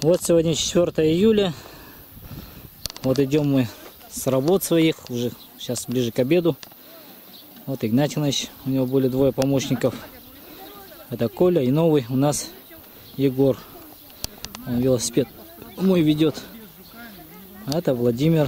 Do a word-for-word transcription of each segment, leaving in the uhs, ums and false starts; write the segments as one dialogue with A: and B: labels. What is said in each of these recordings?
A: Вот сегодня четвёртое июля. Вот идем мы с работ своих, уже сейчас ближе к обеду. Вот Игнатьевич, у него были двое помощников. Это Коля и новый у нас Егор. Он велосипед мой ведет. А это Владимир.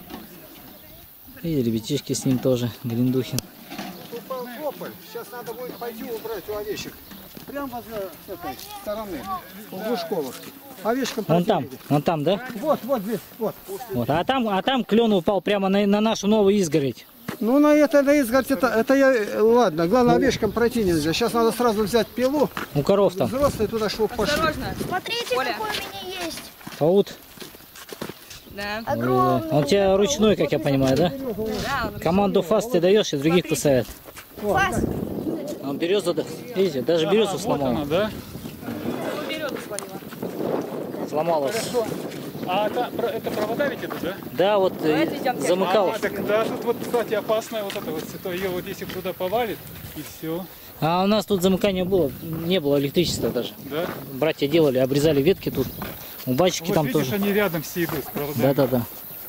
A: И ребятишки с ним тоже, Гриндухин.
B: Сейчас надо будет пойти убрать у овечек. Прямо возле этой стороны, в Лужковых. Овечкам
A: Вон там, вон там, да?
B: Вот, вот здесь, вот.
A: Вот. А там, а там клен упал прямо на, на нашу новую изгородь.
B: Ну на это, на изгородь, это, это я, ладно, главное овечкам пройти нельзя. Сейчас надо сразу взять пилу.
A: У коров там.
B: Взрослые туда, чтобы пошли.
C: Осторожно.
D: Смотрите,
C: Оля.
D: какой у меня есть.
A: Паут.
C: Да.
D: Огромный.
A: Он у тебя ручной, как я понимаю, да?
C: Да, он
A: Команду фаст ты даешь, и других кусает.
D: Фас.
A: Он березу, да, видите, даже березу
E: Ага,
A: сломал.
E: вот она, да?
C: березу свалила.
A: Сломалась.
E: А это, про- это провода ведь идут, да?
A: Да, вот э,
C: Давайте идем.
A: замыкал.
E: А, так да, тут вот, кстати, опасная вот эта вот, то ее вот если туда повалит, и все,
A: А у нас тут замыкания было, не было электричества даже.
E: да?
A: Братья делали, обрезали ветки тут. У батюшки
E: Вот
A: там
E: видишь,
A: тоже.
E: они рядом все идут с проводами.
A: Да, да, да.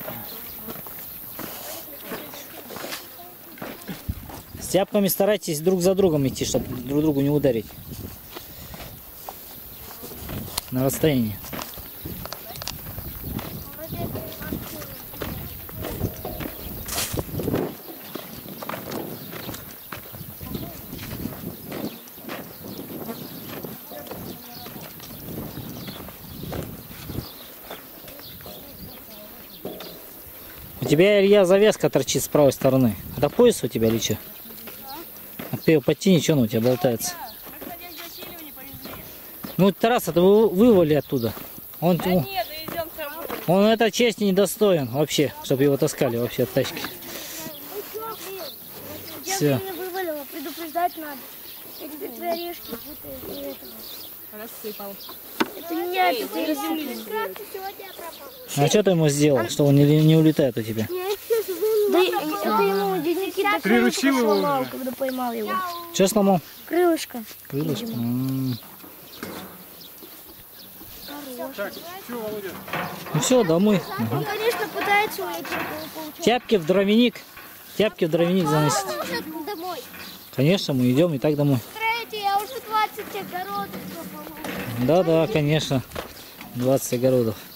A: С тяпками старайтесь друг за другом идти, чтобы друг другу не ударить. На расстоянии. У тебя, Илья, завязка торчит с правой стороны. Это пояс у тебя или что? А ты ее подтяни, что она у тебя болтается? Ну, Тараса, ты вы- вывали оттуда. Он,
C: Да
A: он,
C: нет, да идем к работе.
A: он этой чести не достоин вообще, чтобы его таскали вообще от тачки.
D: Я
A: Всё.
D: не вывалила, предупреждать надо. Эти твои орешки будто и этого.
C: Рассыпал.
D: Это не я, это ты рассыпал.
A: А что ты ему сделал, что он не, не улетает у тебя?
D: Да и- это ему дядя Никита
E: Приручил
D: крылышко
E: его
D: сломал,
E: уже.
D: когда поймал его.
A: Что сломал?
D: Крылышко.
A: Крылышко. М.
E: Так, что, Володя?
A: Ну все, домой. Ага.
D: Он, конечно, пытается уйти, но не получается.
A: Тяпки в дровяник. Тяпки в дровяник заносить.
D: Уже домой.
A: Конечно, мы идем и так домой.
D: Смотрите, я уже двадцать огородов пропала.
A: Да, да, конечно. двадцать огородов.